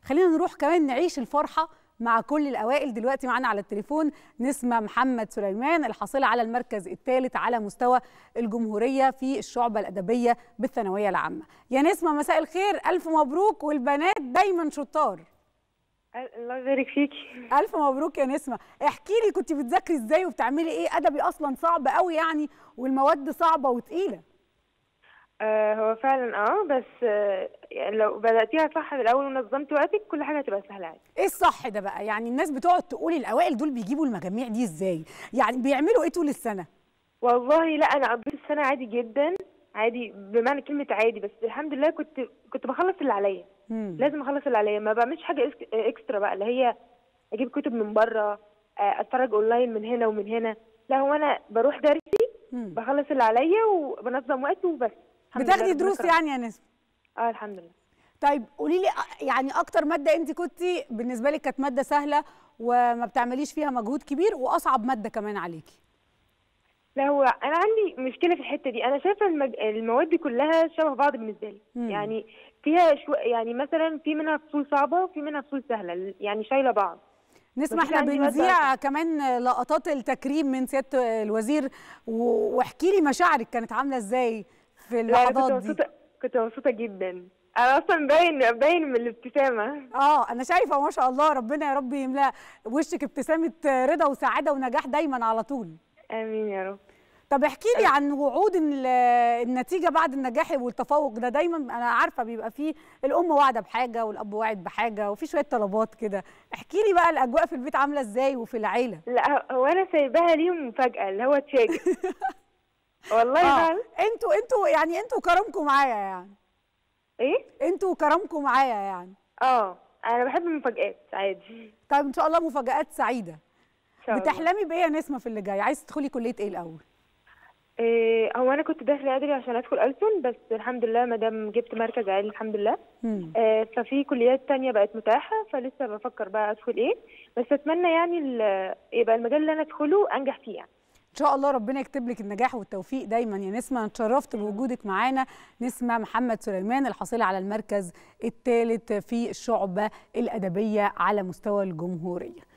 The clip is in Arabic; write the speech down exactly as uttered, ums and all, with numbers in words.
خلينا نروح كمان نعيش الفرحة مع كل الأوائل. دلوقتي معانا على التليفون نسمة محمد سليمان، الحاصلة على المركز الثالث على مستوى الجمهورية في الشعبة الأدبية بالثانوية العامة. يا نسمة مساء الخير، ألف مبروك، والبنات دايما شطار. الله يبارك فيكي. ألف مبروك يا نسمة. احكي لي كنت بتذاكري ازاي وبتعملي ايه؟ أدبي أصلا صعب قوي يعني، والمواد صعبة وتقيلة. آه هو فعلا اه بس آه يعني لو بدأتيها صح من الأول ونظمتي وقتك كل حاجة هتبقى سهلة عادي. ايه الصح ده بقى؟ يعني الناس بتقعد تقول الأوائل دول بيجيبوا المجاميع دي ازاي؟ يعني بيعملوا ايه طول السنة؟ والله لا، أنا قضيت السنة عادي جدا، عادي بمعنى كلمة عادي، بس الحمد لله كنت كنت بخلص اللي عليا. لازم أخلص اللي عليا، ما بعملش حاجة إكسترا بقى اللي هي أجيب كتب من بره، أتفرج أونلاين من هنا ومن هنا. لا، هو أنا بروح درسي، مم. بخلص اللي عليا وبنظم وقتي وبس. بتاخدي دروس يعني يا نسمة؟ اه الحمد لله. طيب قولي لي، يعني اكتر ماده انت كنتي بالنسبه لك كانت ماده سهله وما بتعمليش فيها مجهود كبير، واصعب ماده كمان عليكي؟ لا، هو انا عندي مشكله في الحته دي. انا شايفه المج... المواد دي كلها شبه بعض بالنسبه لي. مم. يعني فيها شو... يعني مثلا في منها فصول صعبه وفي منها فصول سهله، يعني شايله بعض. نسمع احنا بنذيع كمان لقطات التكريم من سياده الوزير، واحكي لي مشاعرك كانت عامله ازاي في اللحظات دي؟ كنت كنت مبسوطه جدا. انا اصلا باين باين من الابتسامه. اه انا شايفه ما شاء الله، ربنا يا رب يملا وشك ابتسامه رضا وسعاده ونجاح دايما على طول. امين يا رب. طب احكي لي عن وعود النتيجه بعد النجاح والتفوق ده. دايما انا عارفه بيبقى فيه الام واعده بحاجه والاب واعد بحاجه وفي شويه طلبات كده. احكي لي بقى الاجواء في البيت عامله ازاي وفي العيله؟ لا، هو انا سايباها ليهم مفاجاه، اللي هو اتفاجئ. والله فعلا. آه. انتوا انتوا يعني انتوا كرمكم معايا يعني. ايه؟ انتوا كرمكم معايا يعني. اه انا بحب المفاجآت عادي. طيب ان شاء الله مفاجآت سعيده. ان شاء الله. بتحلمي بايه يا نسمه في اللي جاي؟ عايزه تدخلي كليه ايه الاول؟ إيه، هو انا كنت داخله ادبي عشان ادخل ألسن، بس الحمد لله ما دام جبت مركز عالي الحمد لله. إيه، ففي كليات تانية بقت متاحه، فلسه بفكر بقى ادخل ايه، بس اتمنى يعني يبقى المجال اللي انا ادخله انجح فيه يعني. ان شاء الله ربنا يكتب لك النجاح والتوفيق دايما يا نسمه. اتشرفت بوجودك معانا. نسمه محمد سليمان، الحاصله على المركز الثالث في الشعبه الادبيه على مستوى الجمهوريه.